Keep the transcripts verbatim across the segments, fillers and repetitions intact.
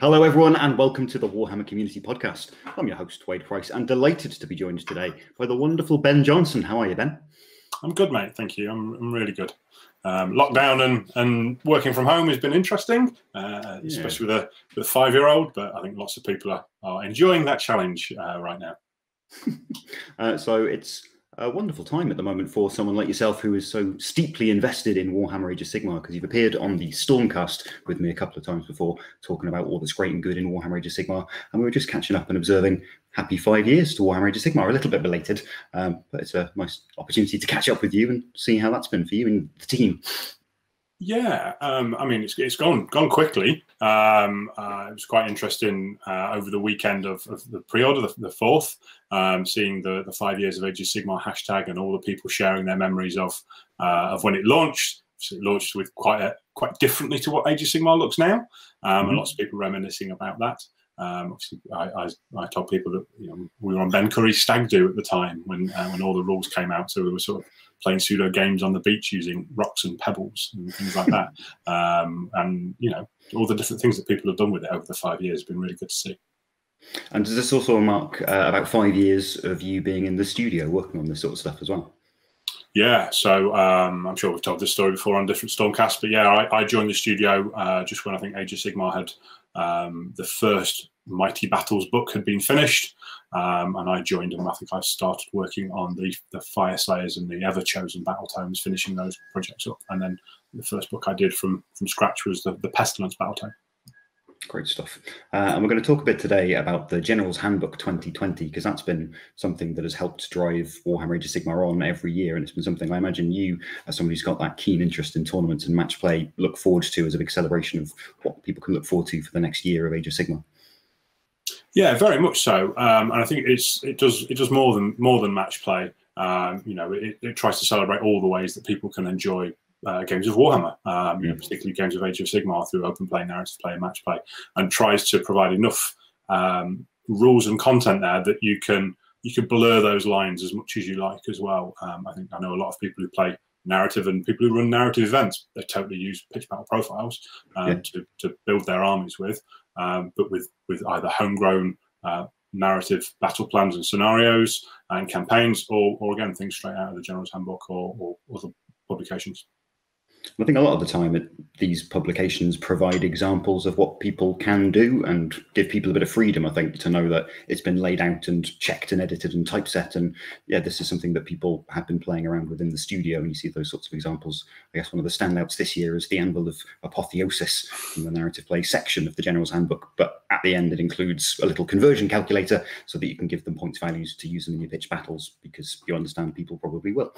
Hello everyone and welcome to the Warhammer Community Podcast. I'm your host Wade Price and delighted to be joined today by the wonderful Ben Johnson. How are you, Ben? I'm good, mate. Thank you. I'm, I'm really good. Um, lockdown and, and working from home has been interesting, uh, Yeah. especially with a, with a five-year-old, but I think lots of people are, are enjoying that challenge uh, right now. uh, so it's a wonderful time at the moment for someone like yourself who is so steeply invested in Warhammer Age of Sigmar, because you've appeared on the Stormcast with me a couple of times before talking about all that's great and good in Warhammer Age of Sigmar, and we were just catching up and observing happy five years to Warhammer Age of Sigmar, a little bit belated, um, but it's a nice opportunity to catch up with you and see how that's been for you and the team. Yeah, um, I mean, it's, it's gone gone quickly. Um, uh, it was quite interesting uh, over the weekend of, of the pre-order, the, the fourth, um, seeing the, the five years of Age of Sigmar hashtag and all the people sharing their memories of uh, of when it launched. So it launched with quite a, quite differently to what Age of Sigmar looks now, um, mm-hmm. and lots of people reminiscing about that. Um, obviously, I, I, I told people that you know we were on Ben Curry's stag do at the time when uh, when all the rules came out, so we were sort of playing pseudo games on the beach using rocks and pebbles and things like that. Um, and you know all the different things that people have done with it over the five years has been really good to see. And does this also mark uh, about five years of you being in the studio working on this sort of stuff as well? Yeah, so um, I'm sure we've told this story before on different Stormcasts, but yeah, I, I joined the studio uh, just when I think Age of Sigmar had um, the first Mighty Battles book had been finished, um, and I joined and I think I started working on the, the Fire Slayers and the Ever Chosen Battle Tomes, finishing those projects up, and then the first book I did from from scratch was the, the Pestilence Battle Tome. Great stuff. Uh, and we're going to talk a bit today about the General's Handbook twenty twenty, because that's been something that has helped drive Warhammer Age of Sigmar on every year. And it's been something I imagine you, as somebody who's got that keen interest in tournaments and match play, look forward to as a big celebration of what people can look forward to for the next year of Age of Sigmar. Yeah, very much so. Um, and I think it's it does it does more than more than match play. Um, you know, it, it tries to celebrate all the ways that people can enjoy Uh, games of Warhammer, um, you know, particularly games of Age of Sigmar through open play, narrative play, and match play, and tries to provide enough um, rules and content there that you can you can blur those lines as much as you like as well. Um, I think I know a lot of people who play narrative and people who run narrative events. They totally use pitch battle profiles um, yeah. to to build their armies with, um, but with with either homegrown uh, narrative battle plans and scenarios and campaigns, or or again things straight out of the General's Handbook or, or other publications. I think a lot of the time it, these publications provide examples of what people can do and give people a bit of freedom, I think, to know that it's been laid out and checked and edited and typeset. And yeah, this is something that people have been playing around with in the studio, and you see those sorts of examples. I guess one of the standouts this year is the Anvil of Apotheosis in the narrative play section of the General's Handbook. But at the end, it includes a little conversion calculator so that you can give them points values to use them in your pitch battles, because you understand people probably will.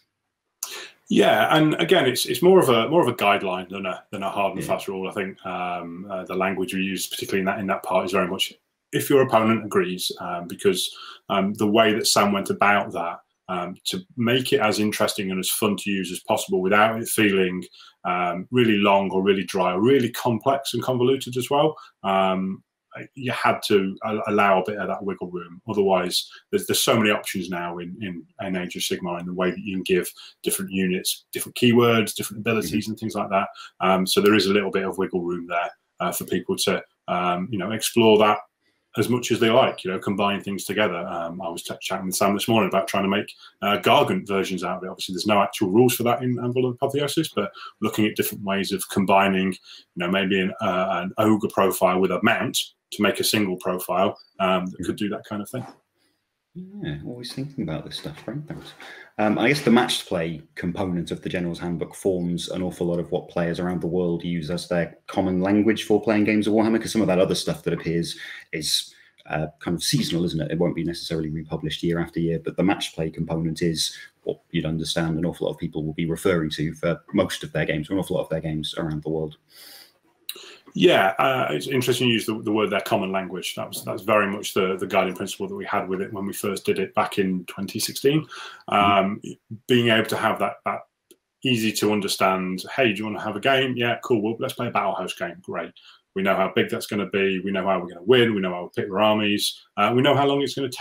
Yeah, and again, it's it's more of a more of a guideline than a than a hard and yeah. fast rule. I think um, uh, the language we use, particularly in that in that part, is very much if your opponent agrees, um, because um, the way that Sam went about that um, to make it as interesting and as fun to use as possible without it feeling um, really long or really dry or really complex and convoluted as well. Um, you had to allow a bit of that wiggle room. Otherwise, there's, there's so many options now in, in, in Age of Sigmar in the way that you can give different units, different keywords, different abilities mm-hmm. and things like that. Um, so there is a little bit of wiggle room there uh, for people to, um, you know, explore that as much as they like, you know, combine things together. Um, I was chatting with Sam this morning about trying to make uh, Gargant versions out of it. Obviously, there's no actual rules for that in Anvil of Apotheosis, but looking at different ways of combining, you know, maybe an, uh, an ogre profile with a mount to make a single profile um, that could do that kind of thing. Yeah, always thinking about this stuff, right? Thanks. Um, I guess the matched play component of the General's Handbook forms an awful lot of what players around the world use as their common language for playing games of Warhammer, because some of that other stuff that appears is uh, kind of seasonal, isn't it? It won't be necessarily republished year after year, but the matched play component is what you'd understand an awful lot of people will be referring to for most of their games, or an awful lot of their games around the world. Yeah, uh, it's interesting you use the, the word their common language. That was that's very much the, the guiding principle that we had with it when we first did it back in twenty sixteen. Um, mm-hmm. Being able to have that, that easy to understand, hey, do you want to have a game? Yeah, cool. Well, let's play a battle host game. Great. We know how big that's going to be. We know how we're going to win. We know how we'll pick our armies. Uh, we know how long it's going to take.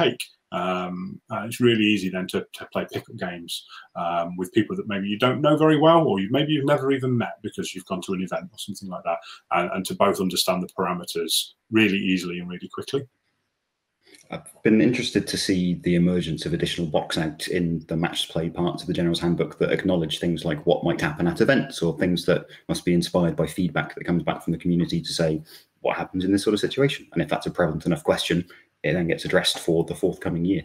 Um, uh, it's really easy then to, to play pickup games um, with people that maybe you don't know very well, or you, maybe you've never even met because you've gone to an event or something like that, and, and to both understand the parameters really easily and really quickly. I've been interested to see the emergence of additional box out in the match play parts of the General's Handbook that acknowledge things like what might happen at events, or things that must be inspired by feedback that comes back from the community to say what happens in this sort of situation. And if that's a prevalent enough question, it then gets addressed for the forthcoming year.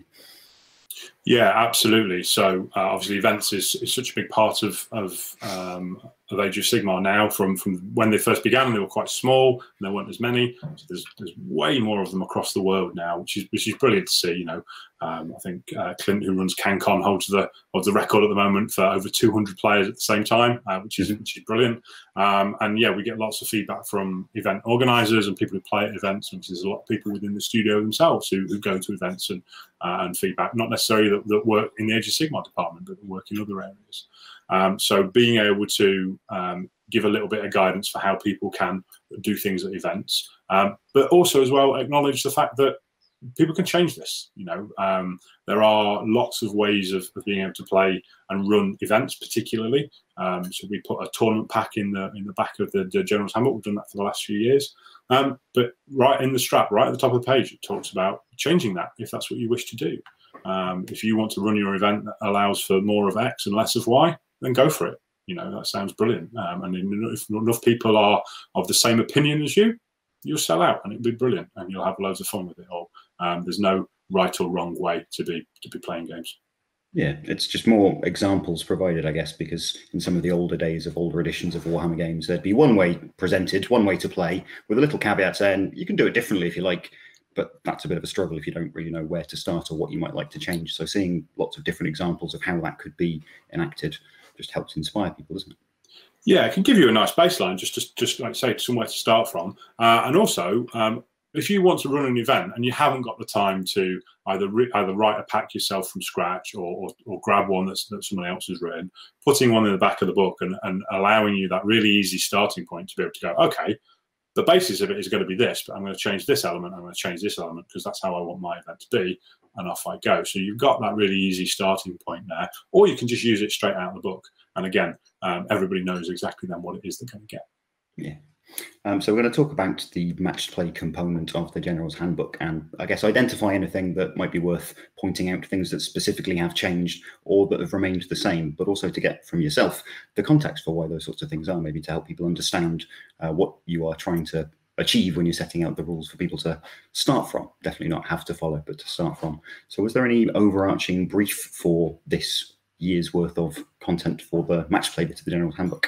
Yeah, absolutely. So uh, obviously events is, is such a big part of, of, um, of Age of Sigmar now. From, from when they first began, they were quite small and there weren't as many. So there's, there's way more of them across the world now, which is, which is brilliant to see. You know, um, I think uh, Clint, who runs CanCon, holds the, holds the record at the moment for over two hundred players at the same time, uh, which is, which is brilliant. Um, and yeah, we get lots of feedback from event organisers and people who play at events, which there's a lot of people within the studio themselves who, who go to events and, uh, and feedback, not necessarily that, that work in the Age of Sigmar department, but that work in other areas. Um, so being able to um, give a little bit of guidance for how people can do things at events, um, but also as well acknowledge the fact that people can change this. You know, um, there are lots of ways of, of being able to play and run events, particularly. Um, so we put a tournament pack in the in the back of the, the General's Handbook. We've done that for the last few years. Um, but right in the strap, right at the top of the page, it talks about changing that if that's what you wish to do. Um, if you want to run your event that allows for more of X and less of Y, then go for it. You know, that sounds brilliant. Um, and if enough people are of the same opinion as you, you'll sell out and it'll be brilliant and you'll have loads of fun with it all. Um, there's no right or wrong way to be to be playing games. Yeah, it's just more examples provided, I guess, because in some of the older days of older editions of Warhammer games, there'd be one way presented, one way to play, with a little caveat saying you can do it differently if you like, but that's a bit of a struggle if you don't really know where to start or what you might like to change. So seeing lots of different examples of how that could be enacted just helps inspire people, doesn't it? Yeah, it can give you a nice baseline, just to, just like say, somewhere to start from. Uh, and also, um, if you want to run an event and you haven't got the time to either either write a pack yourself from scratch or, or, or grab one that's, that someone else has written, putting one in the back of the book and, and allowing you that really easy starting point to be able to go, okay, the basis of it is going to be this, but I'm going to change this element, I'm going to change this element because that's how I want my event to be, and off I go. So you've got that really easy starting point there, or you can just use it straight out of the book. And again, um, everybody knows exactly then what it is they're going to get. Yeah. Um, so we're going to talk about the matched play component of the General's Handbook, and I guess identify anything that might be worth pointing out, things that specifically have changed or that have remained the same, but also to get from yourself the context for why those sorts of things are, maybe to help people understand uh, what you are trying to achieve when you're setting out the rules for people to start from. Definitely not have to follow, but to start from. So was there any overarching brief for this year's worth of content for the match play bit of the General's Handbook?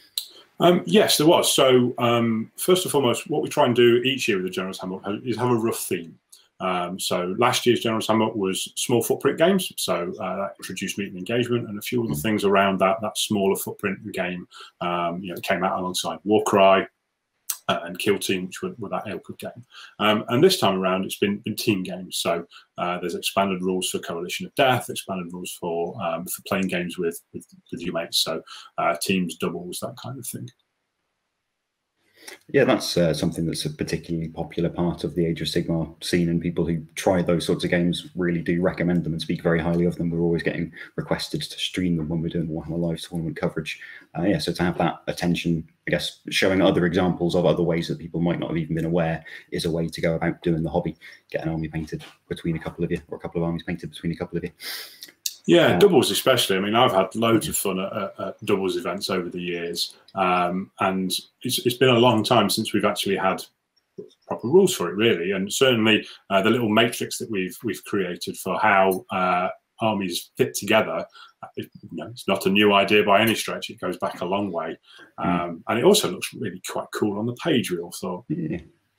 Um, yes, there was. So um, first and foremost, what we try and do each year with the General's Handbook is have a rough theme. Um, so last year's General's Handbook was small footprint games. So uh, that introduced meeting engagement and a few other things around that that smaller footprint game. Um, you know, it came out alongside Warcry uh, and Kill Team, which were, were that ilk of game. Um, and this time around, it's been, been team games. So uh, there's expanded rules for Coalition of Death, expanded rules for um, for playing games with, with with your mates. So uh, teams, doubles, that kind of thing. Yeah, that's uh, something that's a particularly popular part of the Age of Sigmar scene, and people who try those sorts of games really do recommend them and speak very highly of them. We're always getting requested to stream them when we're doing Warhammer Live tournament coverage. Uh, yeah, so to have that attention, I guess, showing other examples of other ways that people might not have even been aware is a way to go about doing the hobby. Get an army painted between a couple of you, or a couple of armies painted between a couple of you. Yeah, doubles especially. I mean, I've had loads of fun at, at, at doubles events over the years, um, and it's, it's been a long time since we've actually had proper rules for it, really. And certainly, uh, the little matrix that we've we've created for how uh, armies fit together, it, you know, it's not a new idea by any stretch. It goes back a long way, um, mm. and it also looks really quite cool on the page. We all thought. Yeah.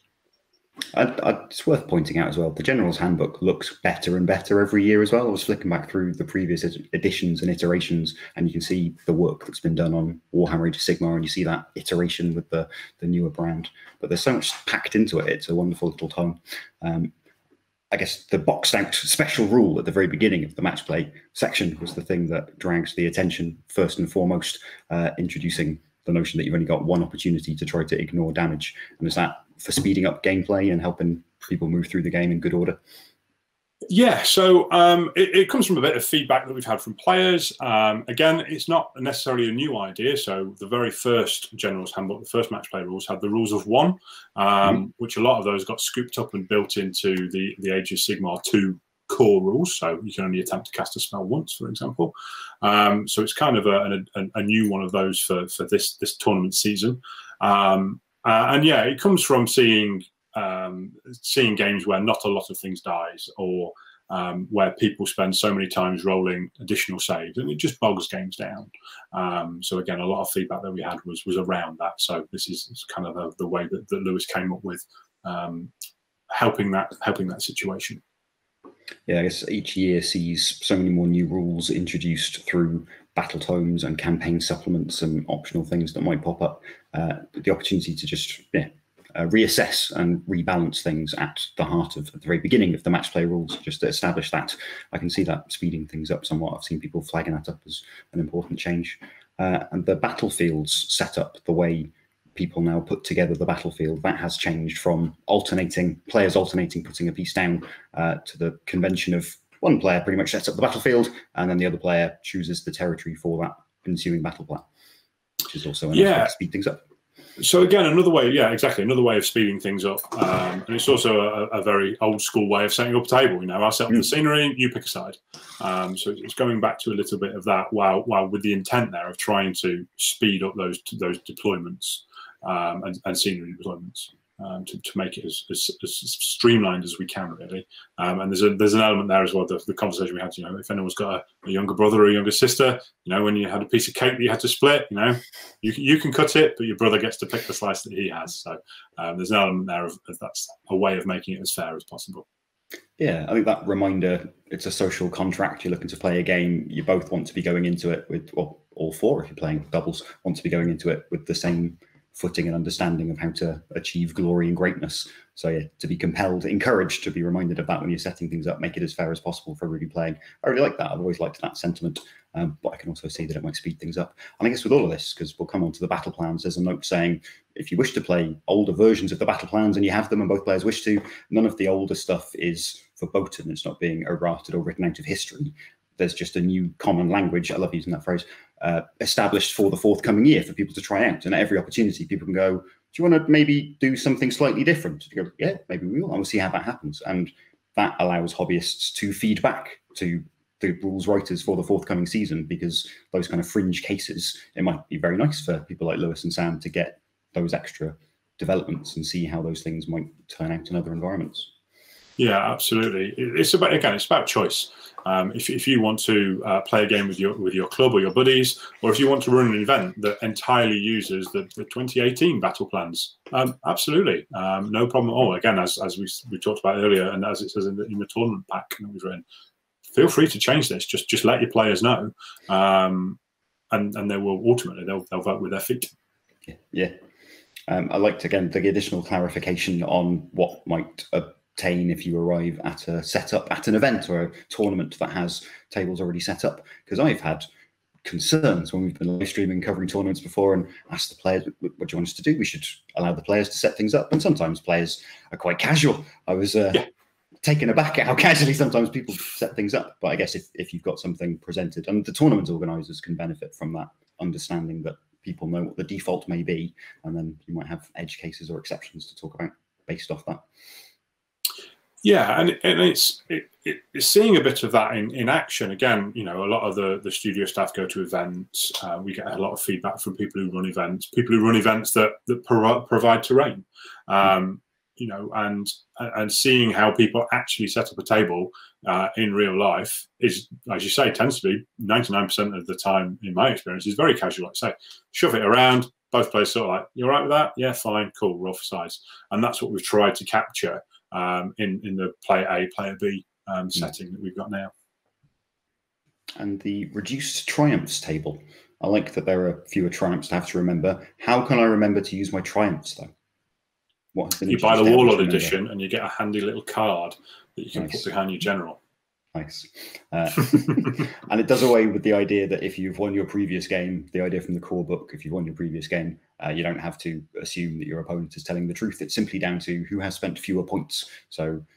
I, I, it's worth pointing out as well, the General's Handbook looks better and better every year as well. I was flicking back through the previous editions and iterations, and you can see the work that's been done on Warhammer Age of Sigmar, and you see that iteration with the, the newer brand. But there's so much packed into it. It's a wonderful little tome. Um, I guess the boxed out special rule at the very beginning of the match play section was the thing that drags the attention first and foremost, uh, introducing the notion that you've only got one opportunity to try to ignore damage. And is that for speeding up gameplay and helping people move through the game in good order? Yeah, so um, it, it comes from a bit of feedback that we've had from players. Um, again, it's not necessarily a new idea. So the very first General's Handbook, the first match play rules, had the rules of one, um, mm-hmm. which a lot of those got scooped up and built into the, the Age of Sigmar two core rules. So you can only attempt to cast a spell once, for example. Um, so it's kind of a, a, a new one of those for, for this, this tournament season. Um, uh, and yeah, it comes from seeing... Um, seeing games where not a lot of things dies, or um, where people spend so many times rolling additional saves, and it just bogs games down. Um, so again, a lot of feedback that we had was was around that. So this is kind of the, the way that, that Lewis came up with um, helping that helping that situation. Yeah, I guess each year sees so many more new rules introduced through battle tomes and campaign supplements and optional things that might pop up. Uh, the opportunity to just yeah. Uh, reassess and rebalance things at the heart of at the very beginning of the match play rules, just to establish that. I can see that speeding things up somewhat. I've seen people flagging that up as an important change. Uh, and the battlefields set up, the way people now put together the battlefield, that has changed from alternating, players alternating, putting a piece down, uh, to the convention of one player pretty much sets up the battlefield, and then the other player chooses the territory for that ensuing battle plan, which is also enough yeah. to speed things up. So again, another way, yeah, exactly, another way of speeding things up, um, and it's also a, a very old school way of setting up a table. You know, I'll set up mm. the scenery, you pick a side. Um, so it's going back to a little bit of that, while while with the intent there of trying to speed up those those deployments um, and, and scenery deployments. Um, to, to make it as, as, as streamlined as we can, really. Um, and there's a there's an element there as well. The, the conversation we had, you know, if anyone's got a, a younger brother or a younger sister, you know, when you had a piece of cake that you had to split, you know, you you can cut it, but your brother gets to pick the slice that he has. So um, there's an element there of, of that's a way of making it as fair as possible. Yeah, I think that reminder, it's a social contract. You're looking to play a game. You both want to be going into it with, or all four, if you're playing doubles, want to be going into it with the same footing and understanding of how to achieve glory and greatness. So yeah, to be compelled, encouraged to be reminded of that when you're setting things up, make it as fair as possible for everybody playing. I really like that. I've always liked that sentiment, um, but I can also see that it might speed things up. And I guess with all of this, because we'll come on to the battle plans, there's a note saying, if you wish to play older versions of the battle plans and you have them and both players wish to, none of the older stuff is verboten. It's not being errated or written out of history. There's just a new common language, I love using that phrase, uh, established for the forthcoming year for people to try out. And at every opportunity, people can go, do you want to maybe do something slightly different? You go, yeah, maybe we will. And we'll see how that happens. And that allows hobbyists to feed back to the rules writers for the forthcoming season, because those kind of fringe cases, it might be very nice for people like Lewis and Sam to get those extra developments and see how those things might turn out in other environments. Yeah, absolutely. It's about, again, it's about choice. Um, if, if you want to uh, play a game with your with your club or your buddies, or if you want to run an event that entirely uses the, the twenty eighteen battle plans, um, absolutely, um, no problem at all. Again, as as we we talked about earlier, and as it says in the, in the tournament pack that we've written, feel free to change this. Just just let your players know, um, and and they will ultimately they'll they'll vote with their feet. Yeah, yeah. Um, I liked again the additional clarification on what might. Uh, if you arrive at a setup at an event or a tournament that has tables already set up, because I've had concerns when we've been live streaming covering tournaments before and asked the players, what do you want us to do? We should allow the players to set things up, and sometimes players are quite casual. I was uh, yeah. taken aback at how casually sometimes people set things up, but I guess if, if you've got something presented, and the tournament organisers can benefit from that understanding that people know what the default may be, and then you might have edge cases or exceptions to talk about based off that. Yeah, and, and it's it, it, it's seeing a bit of that in, in action. Again, you know, a lot of the, the studio staff go to events. Uh, we get a lot of feedback from people who run events, people who run events that, that pro provide terrain, um, you know, and and seeing how people actually set up a table uh, in real life is, as you say, tends to be ninety-nine percent of the time, in my experience, is very casual. Like I say, shove it around, both players sort of like, you all right with that? Yeah, fine, cool, roll for size. And that's what we've tried to capture Um, in in the player A, player B um, setting that we've got now. And the reduced triumphs table. I like that there are fewer triumphs to have to remember. How can I remember to use my triumphs though? What has been you buy the Warlord edition and you get a handy little card that you can nice. put behind your general. Nice. Uh, and it does away with the idea that if you've won your previous game, the idea from the core book, if you've won your previous game, uh, you don't have to assume that your opponent is telling the truth. It's simply down to who has spent fewer points. So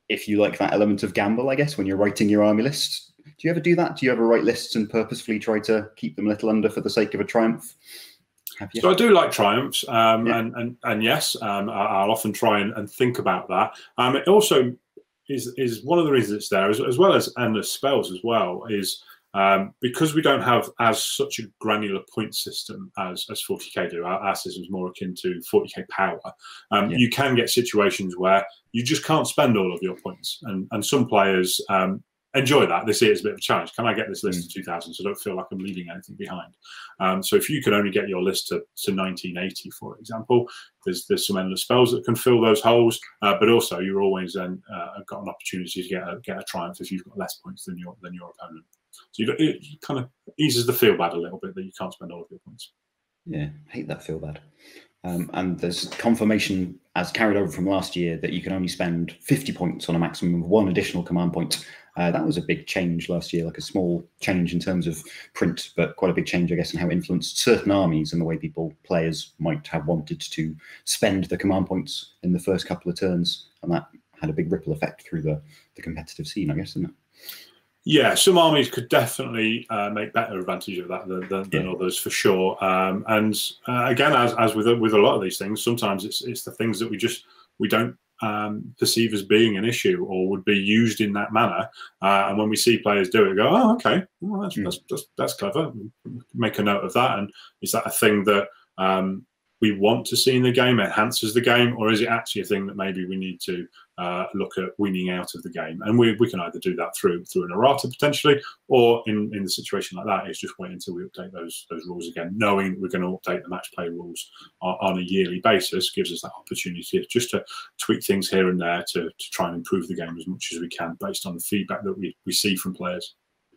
if you like that element of gamble, I guess, when you're writing your army list. Do you ever do that? Do you ever write lists and purposefully try to keep them a little under for the sake of a triumph? Have you? So I do like triumphs, um, yeah. and, and and yes, um, I'll often try and, and think about that. Um, it also is is one of the reasons it's there, as, as well as endless spells as well, is um, because we don't have as such a granular point system as as forty K do. Our, our system is more akin to forty K power. Um, yeah. You can get situations where you just can't spend all of your points, and and some players um, enjoy that. They see it as a bit of a challenge. Can I get this list mm. to two thousand so I don't feel like I'm leaving anything behind? Um, so if you can only get your list to, to nineteen eighty, for example, there's there's some endless spells that can fill those holes, uh, but also you're always then uh, got an opportunity to get a, get a triumph if you've got less points than your than your opponent. So you got, it kind of eases the feel bad a little bit that you can't spend all of your points. Yeah, I hate that feel bad. Um, and there's confirmation as carried over from last year that you can only spend fifty points on a maximum of one additional command point. Uh, that was a big change last year, like a small change in terms of print, but quite a big change, I guess, in how it influenced certain armies and the way people, players, might have wanted to spend the command points in the first couple of turns. And that had a big ripple effect through the, the competitive scene, I guess, didn't it? Yeah, some armies could definitely uh, make better advantage of that than, than, than yeah. others, for sure. Um, and uh, again, as, as with with a lot of these things, sometimes it's it's the things that we just we don't um, perceive as being an issue or would be used in that manner. Uh, and when we see players do it, we go, oh, okay, well, that's, mm. that's, that's that's clever. Make a note of that. And is that a thing that um, we want to see in the game, enhances the game, or is it actually a thing that maybe we need to uh, look at weaning out of the game? And we, we can either do that through through an errata potentially, or in, in the situation like that, is just wait until we update those those rules again, knowing that we're going to update the match play rules on, on a yearly basis, gives us that opportunity just to tweak things here and there to, to try and improve the game as much as we can based on the feedback that we, we see from players.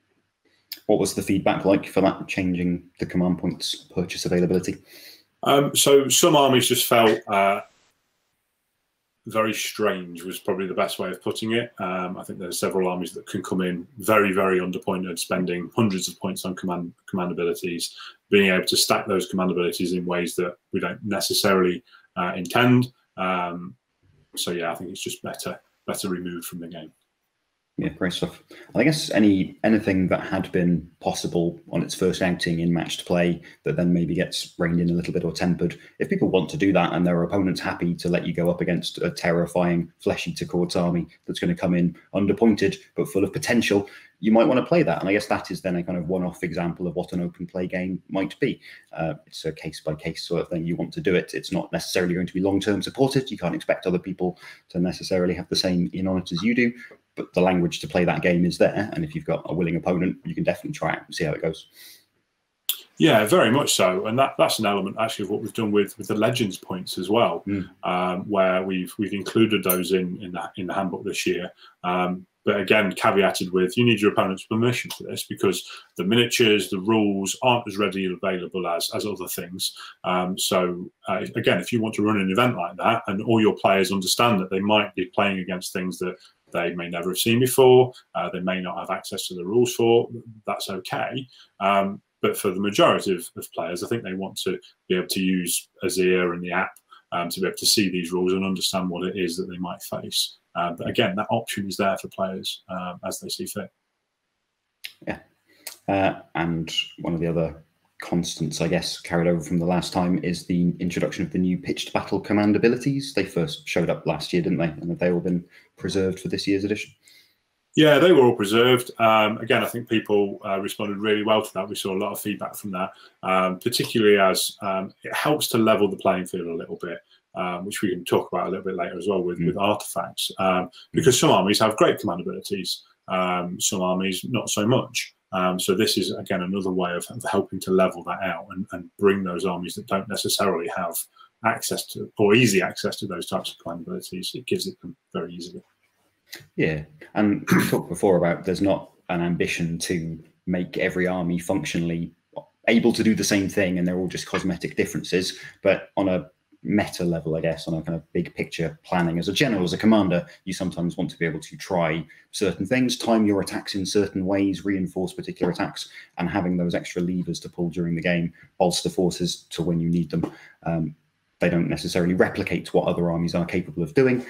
What was the feedback like for that, changing the command points purchase availability? Um, so some armies just felt uh, very strange, was probably the best way of putting it. Um, I think there's several armies that can come in very, very underpointed, spending hundreds of points on command command abilities, being able to stack those command abilities in ways that we don't necessarily uh, intend. Um, so yeah, I think it's just better better removed from the game. Yeah, great stuff. I guess any anything that had been possible on its first outing in matched play that then maybe gets reined in a little bit or tempered. If people want to do that and their opponent's happy to let you go up against a terrifying flesh eater courts army that's going to come in underpointed but full of potential, you might want to play that. And I guess that is then a kind of one-off example of what an open play game might be. Uh, it's a case-by-case sort of thing. You want to do it. It's not necessarily going to be long-term supported. You can't expect other people to necessarily have the same in on it as you do. But the language to play that game is there. And if you've got a willing opponent, you can definitely try it and see how it goes. Yeah, very much so. And that, that's an element actually of what we've done with, with the Legends points as well, mm. um, where we've we've included those in, in, the, in the handbook this year. Um, but again, caveated with, you need your opponent's permission for this, because the miniatures, the rules aren't as readily available as, as other things. Um, so uh, again, if you want to run an event like that and all your players understand that they might be playing against things that they may never have seen before, uh, they may not have access to the rules for, that's okay. Um, but for the majority of, of players, I think they want to be able to use Azir and the app um, to be able to see these rules and understand what it is that they might face. Uh, but again, that option is there for players um, as they see fit. Yeah. Uh, and one of the other constants, I guess, carried over from the last time is the introduction of the new pitched battle command abilities. They first showed up last year, didn't they? And have they all been preserved for this year's edition? Yeah, they were all preserved. Um, again, I think people uh, responded really well to that. We saw a lot of feedback from that, um, particularly as um, it helps to level the playing field a little bit, um, which we can talk about a little bit later as well with, mm. with artifacts, um, because some armies have great command abilities, um, some armies not so much. Um, so this is, again, another way of, of helping to level that out and, and bring those armies that don't necessarily have access to, or easy access to those types of command abilities. It gives it them very easily. Yeah, and we talked before about there's not an ambition to make every army functionally able to do the same thing and they're all just cosmetic differences, but on a meta level, I guess, on a kind of big picture planning, as a general, as a commander, you sometimes want to be able to try certain things, time your attacks in certain ways, reinforce particular attacks, and having those extra levers to pull during the game, bolster forces to when you need them. Um, they don't necessarily replicate what other armies are capable of doing,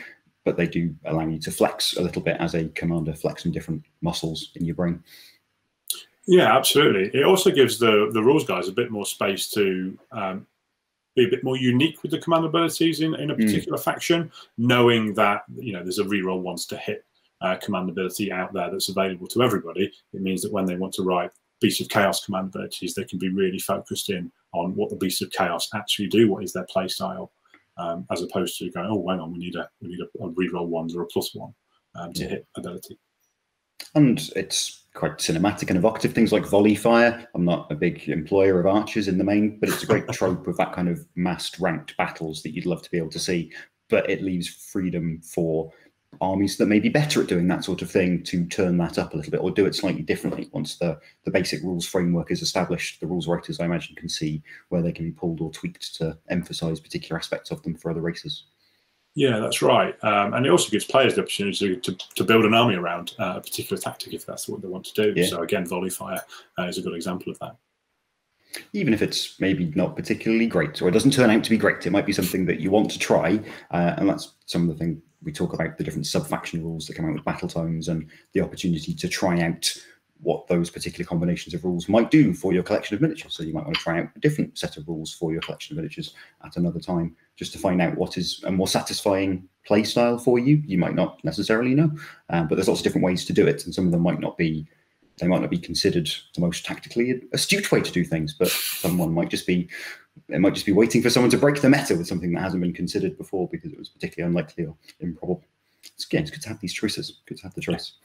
but they do allow you to flex a little bit as a commander, flex some different muscles in your brain. Yeah, absolutely. It also gives the the rules guys a bit more space to um, be a bit more unique with the command abilities in, in a particular mm. faction, knowing that, you know, there's a reroll once to hit uh, command ability out there that's available to everybody. It means that when they want to write Beasts of Chaos command abilities, they can be really focused in on what the Beasts of Chaos actually do, what is their play style, um, as opposed to going, oh, hang on, we need a we need a, a reroll ones or a plus one um, to yeah. hit ability. And it's quite cinematic and evocative. Things like volley fire. I'm not a big employer of archers in the main, but it's a great trope of that kind of massed ranked battles that you'd love to be able to see. But it leaves freedom for armies that may be better at doing that sort of thing to turn that up a little bit or do it slightly differently. Once the, the basic rules framework is established, the rules writers, I imagine, can see where they can be pulled or tweaked to emphasize particular aspects of them for other races. Yeah, that's right. Um, and it also gives players the opportunity to, to build an army around uh, a particular tactic if that's what they want to do. Yeah. So again, volley fire uh, is a good example of that. Even if it's maybe not particularly great or it doesn't turn out to be great, it might be something that you want to try. Uh, and that's some of the things we talk about, the different sub-faction rules that come out with battle tomes and the opportunity to try out what those particular combinations of rules might do for your collection of miniatures. So you might want to try out a different set of rules for your collection of miniatures at another time, just to find out what is a more satisfying play style for you. You might not necessarily know, um, but there's lots of different ways to do it, and some of them might not be, they might not be considered the most tactically astute way to do things, but someone might just be, it might just be waiting for someone to break the meta with something that hasn't been considered before because it was particularly unlikely or improbable. It's, again, it's good to have these choices, good to have the choice.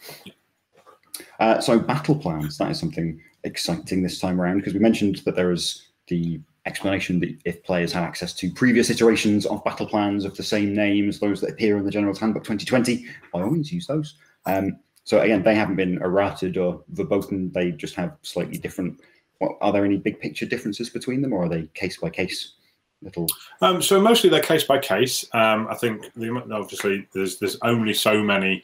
Uh, so battle plans, that is something exciting this time around, because we mentioned that there is the explanation that if players have access to previous iterations of battle plans of the same name as those that appear in the General's Handbook twenty twenty, by all means use those. Um, so again, they haven't been errated or verboten, they just have slightly different. Well, are there any big picture differences between them, or are they case by case? Little. Um, so mostly they're case by case. Um, I think the, obviously there's there's only so many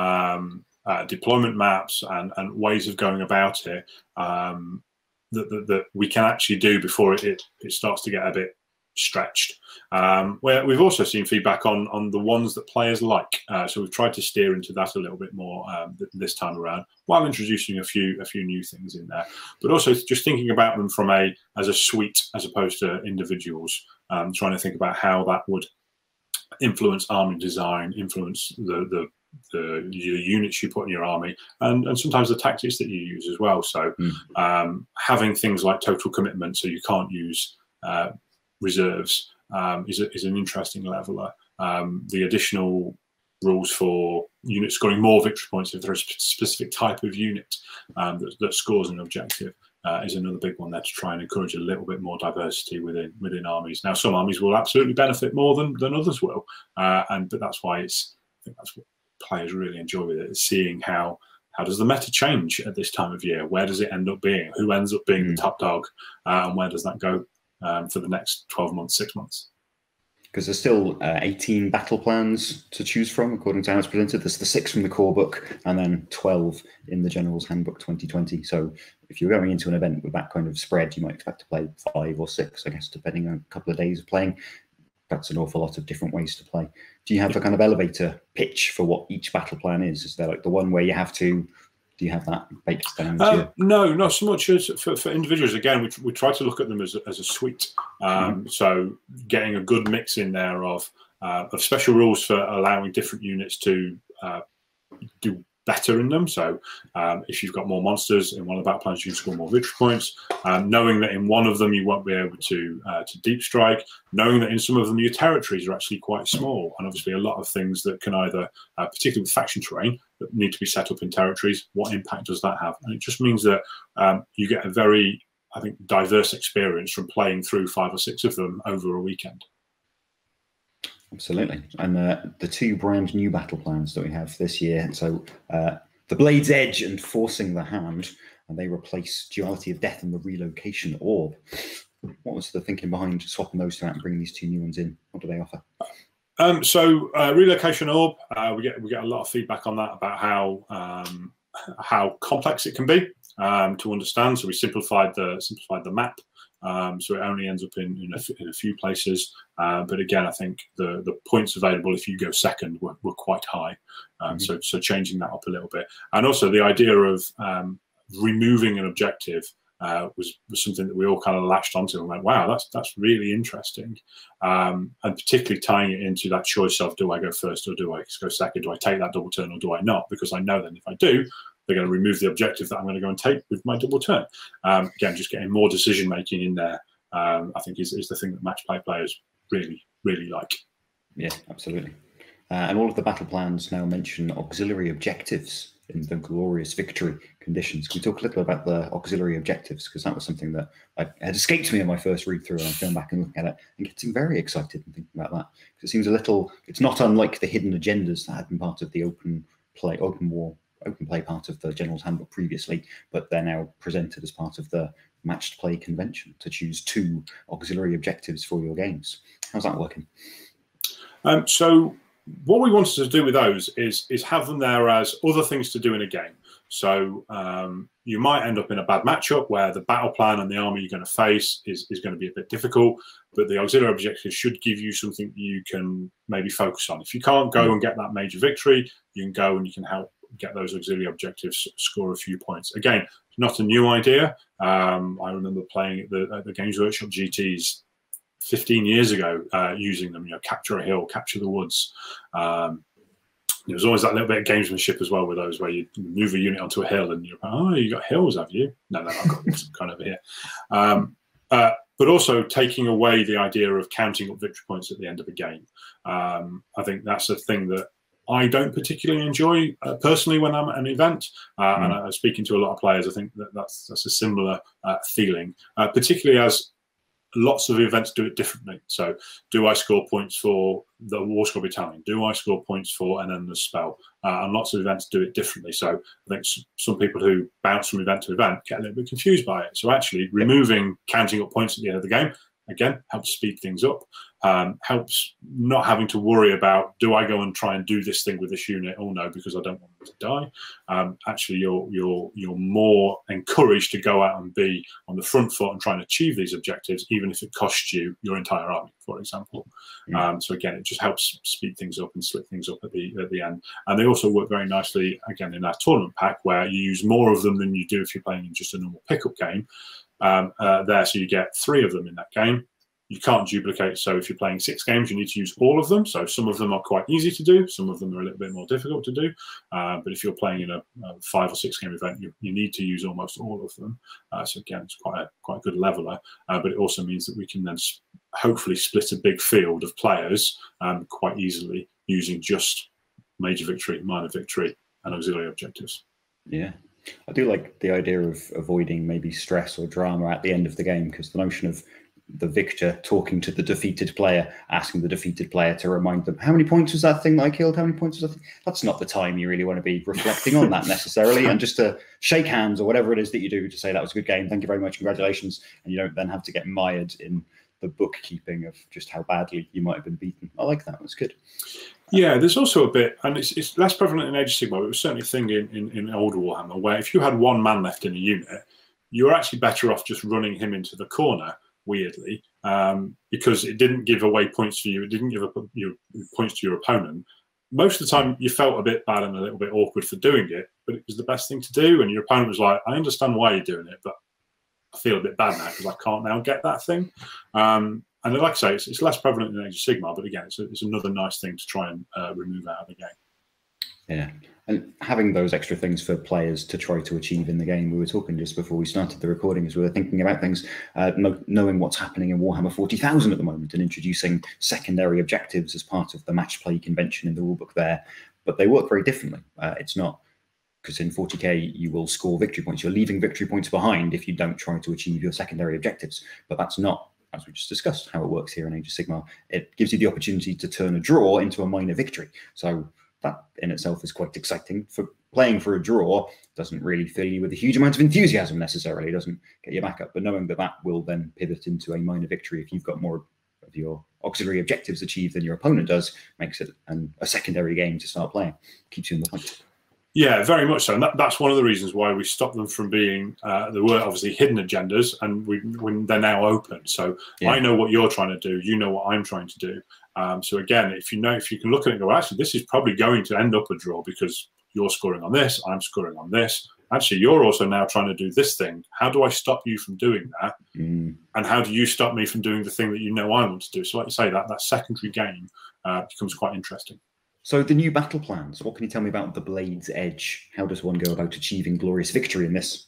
um, uh, deployment maps and, and ways of going about it um, that, that, that we can actually do before it, it, it starts to get a bit stretched. Um, where we've also seen feedback on on the ones that players like. Uh, so we've tried to steer into that a little bit more um, th this time around, while introducing a few a few new things in there. But also just thinking about them from a as a suite as opposed to individuals. Um, trying to think about how that would influence army design, influence the the the, the units you put in your army, and, and sometimes the tactics that you use as well. So mm. um, having things like total commitment, so you can't use uh, reserves, um, is, a, is an interesting leveler. Um, the additional rules for units scoring more victory points if there's a specific type of unit um, that, that scores an objective uh, is another big one there to try and encourage a little bit more diversity within within armies. Now, some armies will absolutely benefit more than, than others will, uh, and but that's why it's I think that's what players really enjoy with it, is seeing how how does the meta change at this time of year? Where does it end up being? Who ends up being mm. the top dog, uh, and where does that go um, for the next twelve months, six months? Because there's still uh, eighteen battle plans to choose from, according to how it's presented. There's the six from the core book, and then twelve in the General's Handbook twenty twenty. So if you're going into an event with that kind of spread, you might expect to play five or six, I guess, depending on a couple of days of playing. That's an awful lot of different ways to play. Do you have a kind of elevator pitch for what each battle plan is? Is there like the one where you have to, do you have that baked down? Uh, no, not so much as for, for individuals. Again, we, we try to look at them as a, as a suite. Um, mm-hmm. So getting a good mix in there of, uh, of special rules for allowing different units to uh, do better in them. So um, if you've got more monsters in one of the battle plans, you can score more victory points. Um, knowing that in one of them you won't be able to uh, to deep strike. Knowing that in some of them your territories are actually quite small, and obviously a lot of things that can either, uh, particularly with faction terrain, that need to be set up in territories. What impact does that have? And it just means that um, you get a very, I think, diverse experience from playing through five or six of them over a weekend. Absolutely. And uh, the two brand new battle plans that we have this year, so uh, the Blade's Edge and Forcing the Hand, and they replace Duality of Death and the Relocation Orb. What was the thinking behind swapping those two out and bringing these two new ones in? What do they offer? Um, so uh, Relocation Orb, uh, we get we get a lot of feedback on that about how um, how complex it can be um, to understand. So we simplified the simplified the map um, so it only ends up in, in, a, in a few places. Uh, but again, I think the, the points available if you go second were, were quite high. Um, mm-hmm. so, so changing that up a little bit. And also the idea of um, removing an objective Uh, was, was something that we all kind of latched onto and went, wow, that's that's really interesting. Um, and particularly tying it into that choice of, do I go first or do I go second? Do I take that double turn or do I not? Because I know then if I do, they're going to remove the objective that I'm going to go and take with my double turn. Um, again, just getting more decision making in there, um, I think is, is the thing that match play players really, really like. Yeah, absolutely. Uh, and all of the battle plans now mention auxiliary objectives in the glorious victory conditions. Can we talk a little about the auxiliary objectives? Because that was something that I, had escaped me in my first read through, and I'm going back and looking at it and getting very excited and thinking about that. Because it seems a little, it's not unlike the hidden agendas that had been part of the open play, open war, open play part of the General's Handbook previously, but they're now presented as part of the matched play convention to choose two auxiliary objectives for your games. How's that working? Um, so what we wanted to do with those is, is have them there as other things to do in a game. So um, you might end up in a bad matchup where the battle plan and the army you're going to face is, is going to be a bit difficult, but the auxiliary objectives should give you something you can maybe focus on. If you can't go and get that major victory, you can go and you can help get those auxiliary objectives, score a few points. Again, not a new idea. Um, I remember playing at the, at the Games Workshop G Ts fifteen years ago, uh, using them, you know, capture a hill, capture the woods. Um, there was always that little bit of gamesmanship as well with those, where you move a unit onto a hill and you're, oh, you got hills, have you? No, no, I've got some kind over here. Um, uh, but also taking away the idea of counting up victory points at the end of a game. Um, I think that's a thing that I don't particularly enjoy uh, personally when I'm at an event. Uh, mm. And I, speaking to a lot of players, I think that that's, that's a similar uh, feeling, uh, particularly as lots of events do it differently. So do I score points for the War Score Battalion? Do I score points for and then the spell? Uh, and lots of events do it differently. So I think some people who bounce from event to event get a little bit confused by it. So actually removing counting up points at the end of the game, again, helps speed things up, um, helps not having to worry about, do I go and try and do this thing with this unit? Oh no, because I don't want them to die. Um, actually, you're, you're, you're more encouraged to go out and be on the front foot and try and achieve these objectives, even if it costs you your entire army, for example. Mm. Um, so again, it just helps speed things up and split things up at the, at the end. And they also work very nicely, again, in our tournament pack, where you use more of them than you do if you're playing in just a normal pickup game. Um, uh, there, so you get three of them in that game. You can't duplicate, so if you're playing six games, you need to use all of them. So some of them are quite easy to do, some of them are a little bit more difficult to do. Uh, but if you're playing in a, a five or six game event, you, you need to use almost all of them. Uh, so again, it's quite a quite a good leveler. Uh, but it also means that we can then hopefully split a big field of players um, quite easily using just major victory, minor victory, and auxiliary objectives. Yeah. I do like the idea of avoiding maybe stress or drama at the end of the game, because the notion of the victor talking to the defeated player, asking the defeated player to remind them, how many points was that thing that I killed? How many points was that? That's not the time you really want to be reflecting on that necessarily. And just to shake hands or whatever it is that you do to say that was a good game, thank you very much, congratulations. And you don't then have to get mired in the bookkeeping of just how badly you might have been beaten. I like that. That's good. Yeah, there's also a bit, and it's, it's less prevalent in Age of Sigmar, but it was certainly a thing in, in, in older Warhammer, where if you had one man left in a unit, you were actually better off just running him into the corner, weirdly, um, because it didn't give away points for you, it didn't give up your points to your opponent. Most of the time, you felt a bit bad and a little bit awkward for doing it, but it was the best thing to do, and your opponent was like, I understand why you're doing it, but I feel a bit bad now because I can't now get that thing. Um, And like I say, it's, it's less prevalent in Age of Sigmar, but again, it's, a, it's another nice thing to try and uh, remove out of the game. Yeah, and having those extra things for players to try to achieve in the game. We were talking just before we started the recording as we were thinking about things, uh, knowing what's happening in Warhammer forty thousand at the moment and introducing secondary objectives as part of the match play convention in the rulebook there. But they work very differently. Uh, it's not, because in forty K you will score victory points. You're leaving victory points behind if you don't try to achieve your secondary objectives. But that's not, as we just discussed, how it works here in Age of Sigmar. It gives you the opportunity to turn a draw into a minor victory. So that in itself is quite exciting. For playing for a draw doesn't really fill you with a huge amount of enthusiasm necessarily. It doesn't get you back up. But knowing that that will then pivot into a minor victory if you've got more of your auxiliary objectives achieved than your opponent does, makes it an, a secondary game to start playing. Keeps you in the fight. Yeah, very much so. And that, that's one of the reasons why we stopped them from being, uh, there were obviously hidden agendas, and we, when they're now open. So yeah. I know what you're trying to do, you know what I'm trying to do. Um, so again, if you know, if you can look at it and go, actually, this is probably going to end up a draw because you're scoring on this, I'm scoring on this. Actually, you're also now trying to do this thing. How do I stop you from doing that? Mm. And how do you stop me from doing the thing that you know I want to do? So like you say, that, that secondary game uh, becomes quite interesting. So the new battle plans, what can you tell me about the Blade's Edge? How does one go about achieving glorious victory in this?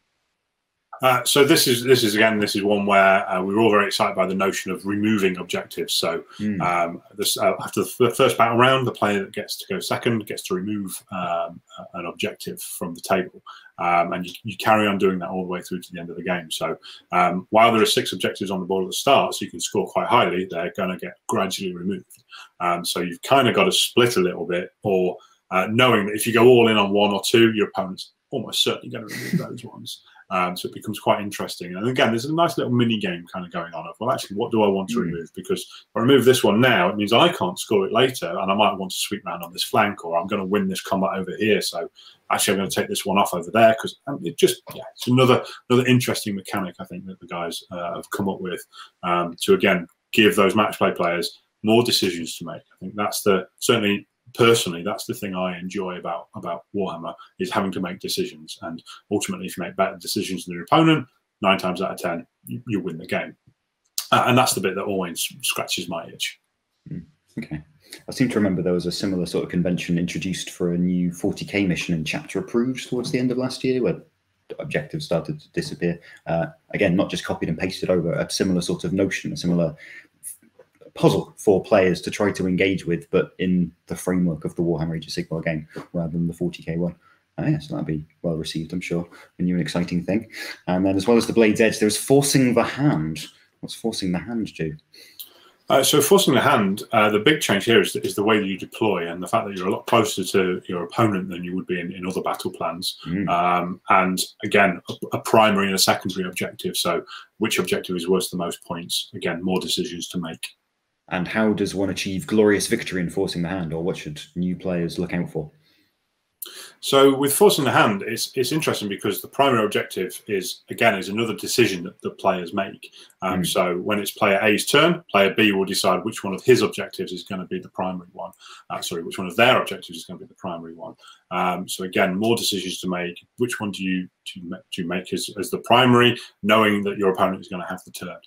Uh, so this is this is again this is one where uh, we were all very excited by the notion of removing objectives. So mm. um, this, uh, after the first battle round, the player that gets to go second gets to remove um, an objective from the table, um, and you, you carry on doing that all the way through to the end of the game. So um, while there are six objectives on the board at the start, so you can score quite highly, they're going to get gradually removed. Um, so you've kind of got to split a little bit, or uh, knowing that if you go all in on one or two, your opponent's almost certainly going to remove those ones. Um, so it becomes quite interesting. And again, there's a nice little mini game kind of going on of, well, actually, what do I want to mm. remove? Because if I remove this one now, it means I can't score it later, and I might want to sweep round on this flank, or I'm going to win this combat over here. So actually, I'm going to take this one off over there, because it just, yeah, it's another another interesting mechanic, I think, that the guys uh, have come up with um, to, again, give those match play players more decisions to make. I think that's the, certainly, personally, that's the thing I enjoy about about Warhammer, is having to make decisions. And ultimately, if you make better decisions than your opponent, nine times out of ten, you, you win the game. Uh, and that's the bit that always scratches my itch. Mm, okay. I seem to remember there was a similar sort of convention introduced for a new forty K mission in Chapter Approved towards the end of last year, where objectives started to disappear. Uh, again, not just copied and pasted over, a similar sort of notion, a similar puzzle for players to try to engage with, but in the framework of the Warhammer Age of Sigmar game rather than the forty K one. Uh, yes, that'll be well received, I'm sure. A new and exciting thing. And then, as well as the Blade's Edge, there's Forcing the Hand. What's Forcing the Hand do? Uh, so Forcing the Hand, uh, the big change here is, is the way that you deploy, and the fact that you're a lot closer to your opponent than you would be in, in other battle plans. Mm. Um, and again, a, a primary and a secondary objective. So which objective is worth the most points? Again, more decisions to make. And how does one achieve glorious victory in Forcing the Hand, or what should new players look out for? So with Forcing the Hand, it's it's interesting because the primary objective is, again, is another decision that the players make. Um, mm. So when it's player A's turn, player B will decide which one of his objectives is going to be the primary one. Uh, sorry, which one of their objectives is going to be the primary one. Um, so again, more decisions to make. Which one do you do you, do you make as, as the primary, knowing that your opponent is going to have the turn?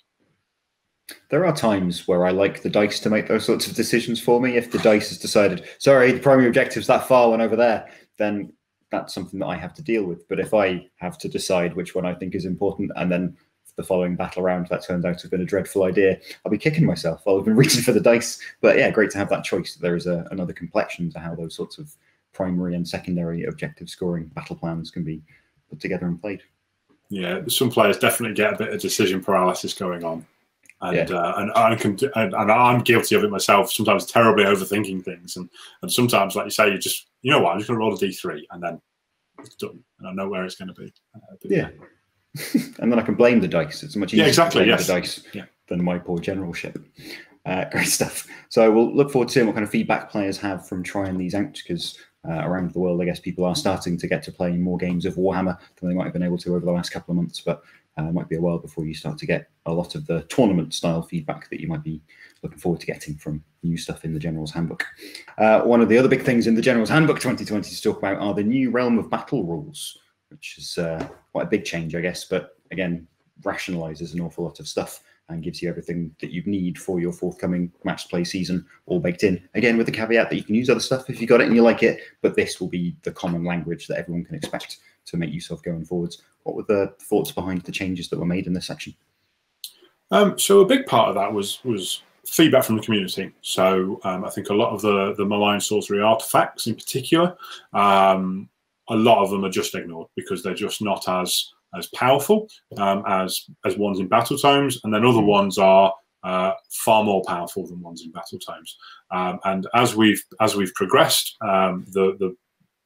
There are times where I like the dice to make those sorts of decisions for me. If the dice has decided, sorry, the primary objective's that far one over there, then that's something that I have to deal with. But if I have to decide which one I think is important, and then the following battle round that turns out to have been a dreadful idea, I'll be kicking myself. I'll have been reaching for the dice. But yeah, great to have that choice. There is a, another complexion to how those sorts of primary and secondary objective scoring battle plans can be put together and played. Yeah, some players definitely get a bit of decision paralysis going on. And, yeah. uh, and, I can, and, and I'm guilty of it myself, sometimes terribly overthinking things. And, and sometimes, like you say, you just, you know what, I'm just going to roll a D three and then it's done. And I know where it's going to be. Uh, yeah. And then I can blame the dice. It's much easier yeah, exactly, to blame yes. the dice yeah. than my poor generalship. Uh, great stuff. So we'll look forward to seeing what kind of feedback players have from trying these out, because uh, around the world, I guess people are starting to get to play more games of Warhammer than they might have been able to over the last couple of months. But Uh, it might be a while before you start to get a lot of the tournament-style feedback that you might be looking forward to getting from new stuff in the General's Handbook. Uh, one of the other big things in the General's Handbook twenty twenty to talk about are the new Realm of Battle rules, which is uh, quite a big change, I guess, but again, rationalises an awful lot of stuff and gives you everything that you need for your forthcoming match play season all baked in. Again, with the caveat that you can use other stuff if you got it and you like it, but this will be the common language that everyone can expect to make use of going forwards. What were the thoughts behind the changes that were made in this section? Um, so a big part of that was was feedback from the community. So um, I think a lot of the, the malign sorcery artifacts in particular, um, a lot of them are just ignored because they're just not as as powerful um, as as ones in battle tomes, and then other ones are uh, far more powerful than ones in battle tomes. Um, and as we've as we've progressed, um, the the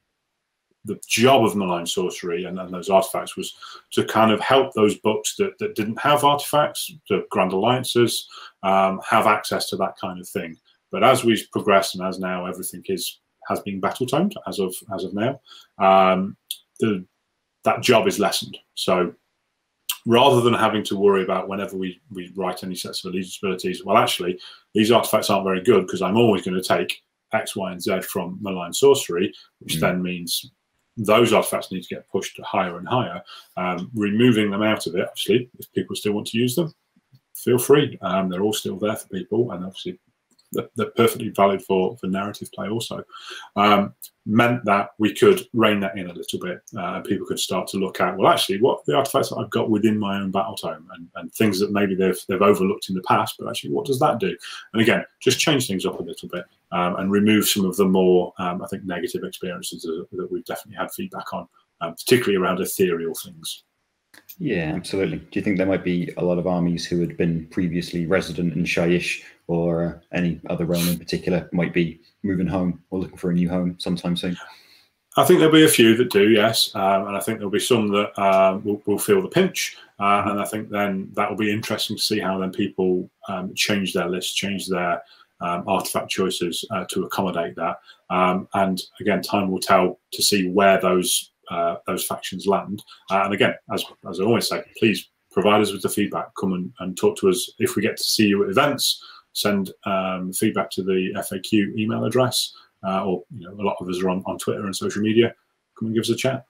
the job of malign sorcery and, and those artifacts was to kind of help those books that, that didn't have artifacts, the Grand Alliances, um, have access to that kind of thing. But as we've progressed and as now everything is has been battle toned as of as of now, um, the that job is lessened. So rather than having to worry about whenever we, we write any sets of allegiance abilities, well, actually, these artifacts aren't very good because I'm always going to take X, Y, and Z from malign sorcery, which mm. then means those artifacts need to get pushed higher and higher. Um, removing them out of it, obviously, if people still want to use them, feel free. Um, they're all still there for people, and obviously they're, they're perfectly valid for, for narrative play also. Um, meant that we could rein that in a little bit. Uh, people could start to look at, well, actually, what the artifacts that I've got within my own battle tome, and, and things that maybe they've they've overlooked in the past, but actually, what does that do? And again, just change things up a little bit um, and remove some of the more, um, I think, negative experiences that, that we've definitely had feedback on, um, particularly around ethereal things. Yeah, absolutely. Do you think there might be a lot of armies who had been previously resident in Shyish, or uh, any other realm in particular, might be moving home or looking for a new home sometime soon? I think there'll be a few that do, yes, um, and I think there'll be some that um, will, will feel the pinch, uh, and I think then that will be interesting to see how then people um, change their lists, change their um, artifact choices uh, to accommodate that. Um, and again, time will tell to see where those uh, those factions land. Uh, and again, as as I always say, please provide us with the feedback. Come and, and talk to us if we get to see you at events. Send um, feedback to the F A Q email address. Uh, or you know, a lot of us are on, on Twitter and social media. Come and give us a chat.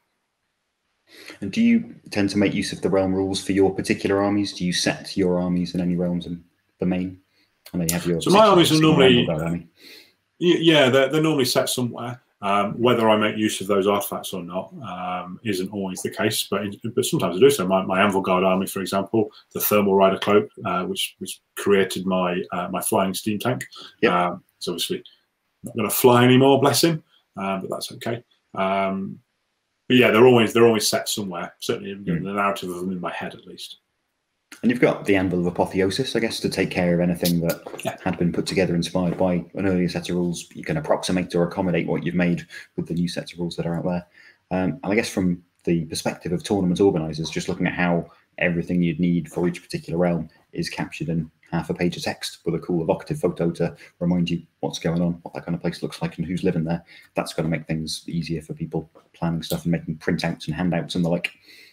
And do you tend to make use of the realm rules for your particular armies? Do you set your armies in any realms in the main? And then you have your so my armies are normally, army. yeah, they're, they're normally set somewhere. Um, whether I make use of those artifacts or not um, isn't always the case, but but sometimes I do so. My, my Anvil Guard army, for example, the Thermal Rider Cloak, uh, which which created my uh, my flying steam tank. Yep. Um, it's obviously not going to fly anymore, bless him, uh, but that's okay. Um, but yeah, they're always they're always set somewhere. Certainly, mm. the narrative of them in my head, at least. And you've got the Anvil of Apotheosis, I guess, to take care of anything that yeah. had been put together, inspired by an earlier set of rules. You can approximate or accommodate what you've made with the new sets of rules that are out there. Um, and I guess from the perspective of tournament organisers, just looking at how everything you'd need for each particular realm is captured in half a page of text with a cool evocative photo to remind you what's going on, what that kind of place looks like, and who's living there. That's going to make things easier for people planning stuff and making printouts and handouts and the like.